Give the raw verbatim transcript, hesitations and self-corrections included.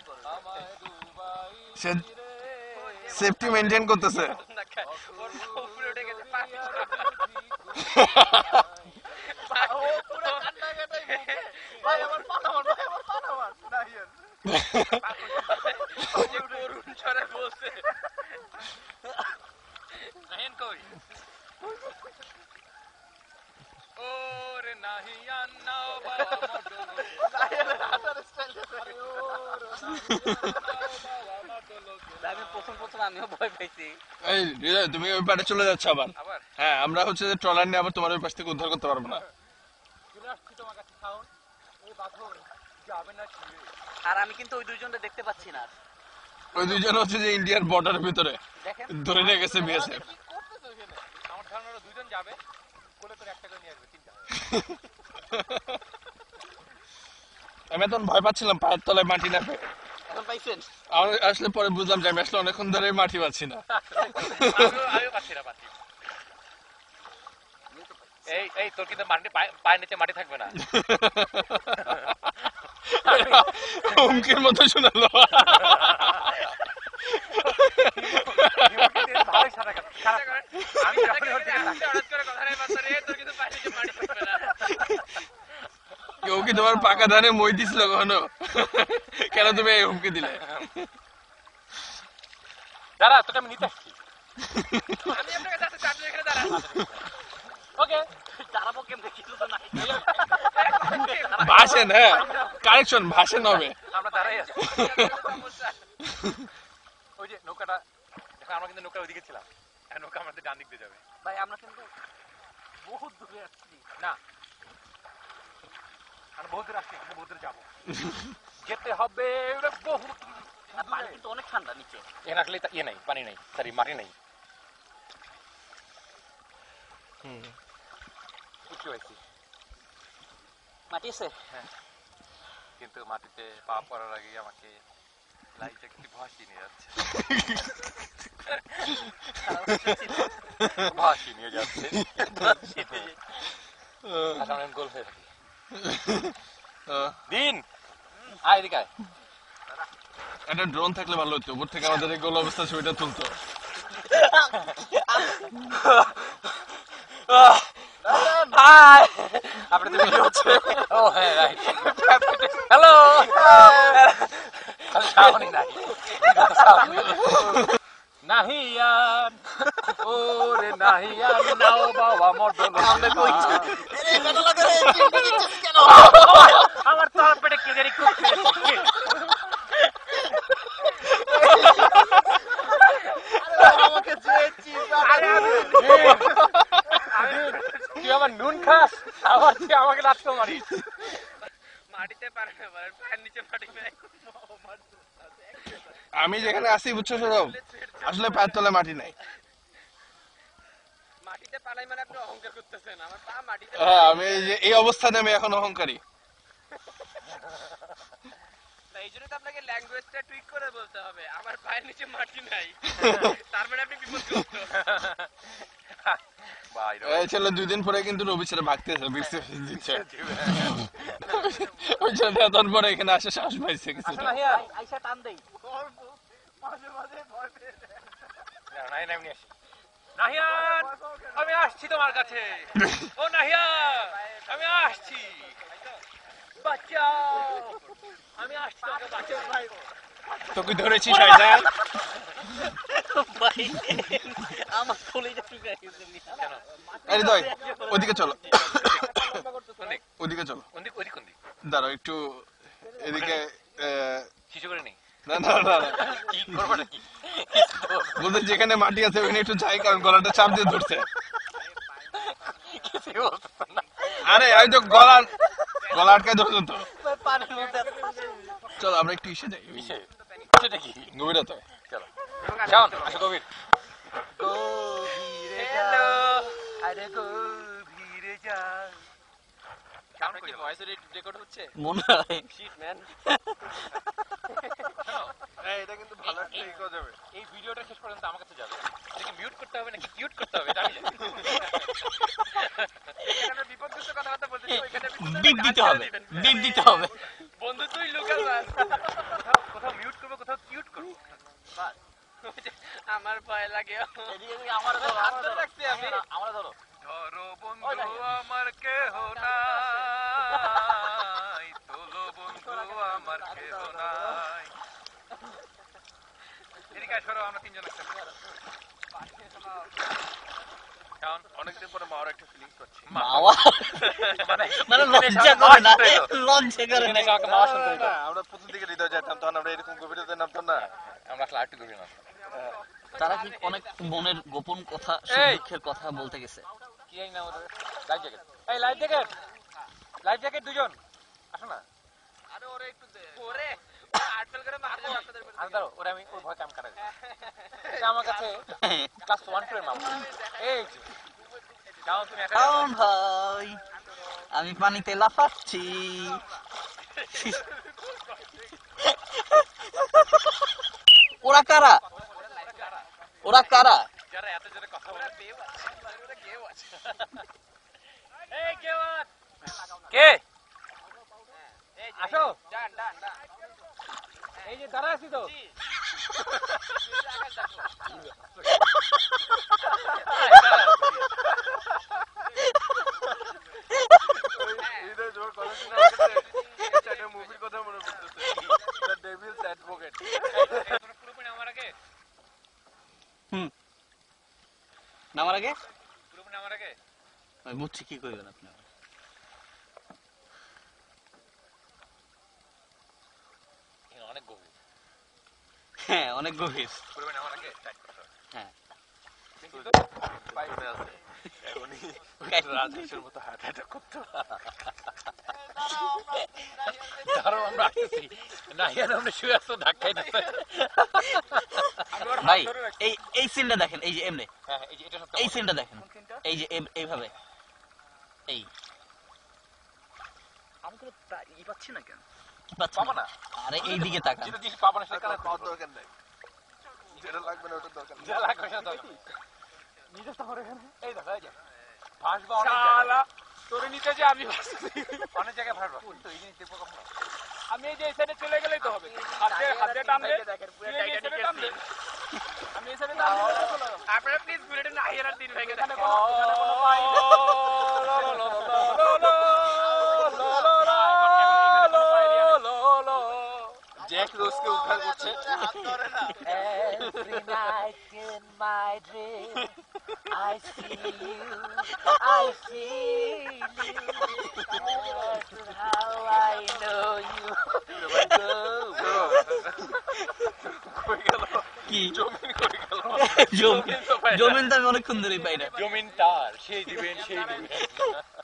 সে safety maintain করতেছে। তুমি ওই পারে চলে যাচ্ছ আবার? হ্যাঁ, আমরা হচ্ছে যে ট্রলার নিয়ে আবার তোমার ওই পাশ থেকে উদ্ধার করতে পারবো না। আর আমি কিন্তু ওই দুইজনকে দেখতে পাচ্ছি না। ওই দুইজন হচ্ছে যে ইন্ডিয়ার বর্ডারের ভিতরে ধরে নিয়ে গেছে বিএসএফ। আমার ধারণা হলো দুইজন যাবে, কোলে করে একটা করে নিয়ে আসবে, তিনটা। আমি এখন ভয় পাচ্ছিলাম পায়ের তলায় মাটি না পেয়ে। এখন পাইছেন? আমি আসলে পরে বুঝলাম যে আমি আসলে অনেকক্ষণ ধরে মাটি পাচ্ছি না। আমিও পাচ্ছি না মাটি। এই এই তোর কিন্তু মাটি পায়ের নিচে মাটি থাকবে না। হুমকির মতো শোনালো। কেউ কি তোমার পাকা ধানে মই দিছিল কখনো? কেন তুমি এই হুমকি দিলে? দাঁড়া, তোকে আমি নিতে আসছি। আমি আপনাকে যাচ্ছি, আপনি এখানে দাঁড়ান। ওকে, দাঁড়াবো কেমনে? কিছু তো নাই। ভাষেন, হ্যাঁ কারেকশন, ভাষেন হবে। আমরা দাঁড়াই আছি। ওই যে নৌকাটা, দেখো আমরা কিন্তু নৌকার ওইদিকে ছিলাম, এখন নৌকা আমাদের ডান দিক দিয়ে যাবে। ভাই আমরা কিন্তু বহুত দূরে আসছি। না, আমরা বহুত দূরে আসছি, কিন্তু বহুত দূরে যাবো। যেতে হবে বহুত। পানি কিন্তু অনেক ঠান্ডা নিচে। এখানে আসলে ইয়ে নাই, পানি নাই, সরি মাটি নাই। হুম, কি হয়েছে? মাটি আছে? হ্যাঁ, কিন্তু মাটিতে পা পড়ার আগে আমাকে লাইট একটি ভাসি নিয়ে যাচ্ছে। ভাসি নিয়ে যাচ্ছে। আসলে আমি গোল হয়ে থাকি। দিন আয় এদিকে আয়। একটা ড্রোন থাকলে ভালো হতো, উপর থেকে আমাদের এই গোল অবস্থা ছবিটা তুলতো। হাই, আপনি তো ভিডিও হচ্ছে। ও হ্যাঁ, রাইট। হ্যালো। সাউনি নাই। নাহিয়ান ওরে নাহিয়ান নাও বাবা মডল। আমরা কইছি এ কেন লাগে রে, চিন্তা দিচ্ছিস কেন? আমার তো পেটে কি জানি করছে। আরে আমাকে যে চিজ আরে তুই আমার নুন খাস, আবার তুই আমাকে লাথি মারিস। মাটিতে পারে না, পায়ের নিচে মাটি নাই। আমি যেখানে আসি বুঝছো সৌরভ, আসলে পায়ের তলায় মাটি নাই। মাটিতে পালাই মানে আপনি অহংকার করতেছেন। আমার পা মাটিতে। হ্যাঁ, আমি এই যে এই অবস্থানে আমি এখন অহংকারী। এই জন্য তো আপনাকে ল্যাঙ্গুয়েজটা টুইক করে বলতে হবে, আমার পায়ের নিচে মাটি নাই। তার মানে আপনি বিপদগ্রস্ত। এই ছেলে দুই দিন পরে কিন্তু রবি ছেলে ভাগতেছে, বিরসে দিচ্ছে। ওই জন্য এতদিন পরে এখানে আসে সাহস পাইছে কিছু। আইসা টান দেই। মাঝে মাঝে ভয় পেয়ে যায়। নাই নাই আমি আসি। নাহিয়ান, আমি আসছি তোমার কাছে। ও নাহিয়ান, আমি আসছি। বাঁচাও, আমি আসছি তোকে বাঁচাও। ভাই তোকে ধরেছি শাইজান। ভাই আমার কলিজা টুকে গেছে। কেন? আরে দই ওদিকে চলো, ওদিকে চলো। ওদিক ওদিক কোন দিক? দাঁড়াও একটু এদিকে। শিশু করে নেই। না না না, কি করবো নাকি? বলতে যেখানে মাটি আছে ওখানে একটু যাই, কারণ গলাটা চাপ দিয়ে ধরছে। আরে আমি তো গলা গলা আটকায় ধরছো তো। চলো আমরা একটু ইসে যাই। সেটা কি? গভীরতা। চলো যান, আসো গভীর। গভীরে যাও, আরে গভীরে যাও। সামনে কি ভয়েস রেকর্ড হচ্ছে? মনে হয় শিট ম্যান। এই এটা কিন্তু ভালো একটা ইকো যাবে। এই ভিডিওটা শেষ পর্যন্ত আমার কাছে যাবে। এটাকে মিউট করতে হবে নাকি কিউট করতে হবে এটা আমি জানি। এখানে বিপদগ্রস্ত কথাবার্তা বলতেছি, ওইখানে বিপ দিতে হবে, বিপ দিতে হবে। বন্ধু তুই লুকা যা। কোথাও মিউট আমার ভয় লাগে এদিকে এদিকে আমারে ধরো আমারে ধরো রাখছি আমি। না, আমারে ধরো ধরো বন্ধু ওই দেখেন। আমার কেহ নাই তোলো বন্ধু আমার কেহ নাই এদিকে আয়, সরো আমরা তিনজন একসাথে কারণ অনেকদিন পরে মাওয়ার একটা ফিলিংস পাচ্ছি মাওয়া মানে মানে লজ্জা করে না লজ্জা করে না এখানে আমাকে মাওয়া শুনতে হইতো। না, আমরা প্রথম দিকে হৃদয় যেতাম তখন আমরা এরকম গভীরতে নামতাম না আমরা আসলে আরেকটু গভীর নামতাম। তারা কি অনেক মনের গোপন কথা সুখ এই! দুঃখের কথা বলতে গেছে কি জানি না ওদের লাইফ জ্যাকেট এই লাইফ জ্যাকেট লাইফ জ্যাকেট দুজন আসো না আরে ওরে একটু দে ওরে আটফেল করে মারতে আপনাদের আর দাও ওরা আমি ওর ভয় কাম কাটাই এটা আমার কাছে ক্লাস ওয়ান টু এর মামা এই যে যাও তুমি একা কারণ ভাই আমি পানিতে লাফাচ্ছি ওরা কারা ওরা কারা যারা এত জোরে কথা বলে এই কেউ আছে? কে আসো এই যে দাঁড়া আছি তো হৃদয় জোর কথা শুনে আমার কাছে একটা মুভির কথা মনে পড়তেছে দ্য ডেভিলস অ্যাডভোকেট পুরোপুরি আমার আগে হুম নামার আগে পুরোপুরি আমার আগে আমি বুঝছি কি করবেন আপনি এখানে অনেক গভীর হ্যাঁ অনেক গভীর পুরোপুরি আমার আগে টাইট করো হ্যাঁ পাইপে আছে এখনই রাজেশের মতো হাত হাঁটা করতো ধরো আমরা আসতেছি না ইয়ার আমরা শুয়ে আসতো ধাক্কাই না ভাই এই এই সিনটা দেখেন এই যে এমনি হ্যাঁ এই যে এটা সত্যি এই সিনটা দেখেন এই যে এভ- এইভাবে এই আমি তো ই পাচ্ছি না কেন পাচ্ছেন পাবো না আরে এই দিকে তাকান যেটা জিনিস পাবো না সেটা সেখানে পাওয়ার দরকার নাই যেটা লাগবে না ওটার দরকার নেই যা লাগবে সেটা দরকার নিজে তো আমার এখানে এই দেখো এই যে ভাসবো অনেক জায়গায় তোরে নিতে যে আমি অনেক জায়গায় ভাসবো কিন্তু এই জিনিস দেখবো কখনো আমি এই যে এই সাইডে চলে গেলেই তো হবে হাতে হাতে টান দে তুই এই সাইডে টান দে আমি এই সাইডে টান দে আপনারা প্লিজ বুলেটে না হিয়ার দিন ভাই এখানে কোনো এখানে কোনো পাই জ্যাক রোজকে উদ্ধার করছে Every night in my dream I see you I feel you That's how I know you কই গেল কি জমিন কই গেল জমিন জমিন তো আমি অনেকক্ষণ ধরেই পাই না জমিন তার সেই দিবেন সেই দিবেন